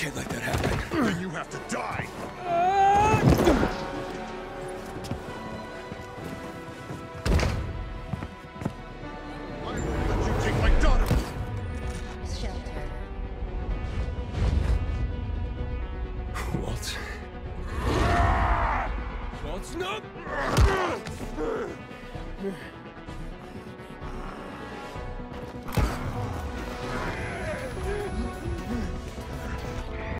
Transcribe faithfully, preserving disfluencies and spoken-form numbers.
can't let that happen. Then you have to die! I won't let you take my daughter! Shelter. Walt. Walt, no!